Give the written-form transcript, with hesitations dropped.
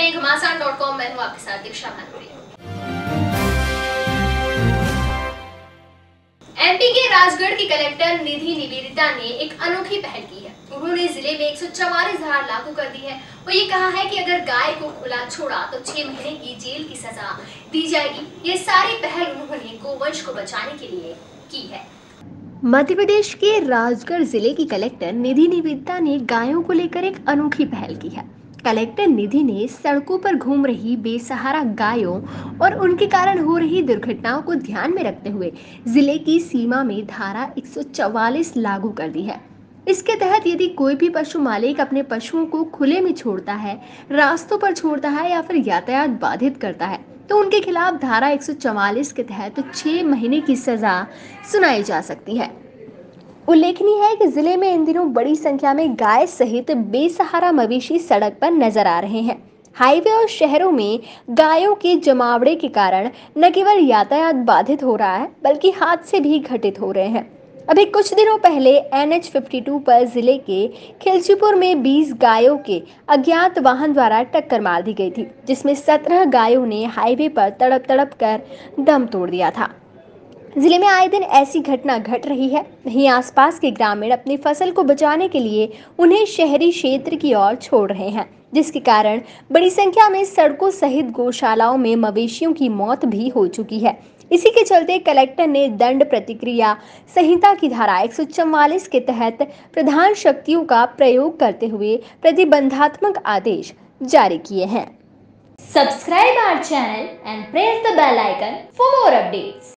रहे हैं घमासान.com। मैं हूं आपके साथ दीक्षा भानुप्रिया। एमपी के राजगढ़ की कलेक्टर निधि निवेदिता ने एक अनोखी पहल की है। उन्होंने जिले में 144 धारा लागू कर दी है। वो ये कहा है कि अगर गाय को खुला छोड़ा तो 6 महीने की जेल की सजा दी जाएगी। ये सारी पहल उन्होंने गोवंश को बचाने के लिए की है। मध्य प्रदेश के राजगढ़ जिले की कलेक्टर निधि निवेदिता ने गायों को लेकर एक अनोखी पहल की है। कलेक्टर निधि ने सड़कों पर घूम रही बेसहारा गायों और उनके कारण हो रही दुर्घटनाओं को ध्यान में रखते हुए जिले की सीमा में धारा 144 लागू कर दी है। इसके तहत यदि कोई भी पशु मालिक अपने पशुओं को खुले में छोड़ता है, रास्तों पर छोड़ता है या फिर यातायात बाधित करता है तो उनके खिलाफ धारा 144 के तहत 6 महीने की सजा सुनाई जा सकती है। उल्लेखनीय है कि जिले में इन दिनों बड़ी संख्या में गाय सहित बेसहारा मवेशी सड़क पर नजर आ रहे हैं। हाईवे और शहरों में गायों के जमावड़े के कारण न केवल यातायात बाधित हो रहा है बल्कि हादसे भी घटित हो रहे हैं। अभी कुछ दिनों पहले NH 52 पर जिले के खिलचीपुर में 20 गायों के अज्ञात वाहन द्वारा टक्कर मार दी गई थी, जिसमें 17 गायों ने हाईवे पर तड़प तड़प कर दम तोड़ दिया था। जिले में आए दिन ऐसी घटना घट रही है। वहीं आसपास के ग्रामीण अपनी फसल को बचाने के लिए उन्हें शहरी क्षेत्र की ओर छोड़ रहे हैं, जिसके कारण बड़ी संख्या में सड़कों सहित गौशालाओं में मवेशियों की मौत भी हो चुकी है। इसी के चलते कलेक्टर ने दंड प्रतिक्रिया संहिता की धारा 144 के तहत प्रधान शक्तियों का प्रयोग करते हुए प्रतिबंधात्मक आदेश जारी किए हैं। Subscribe our channel and press the bell icon for more updates.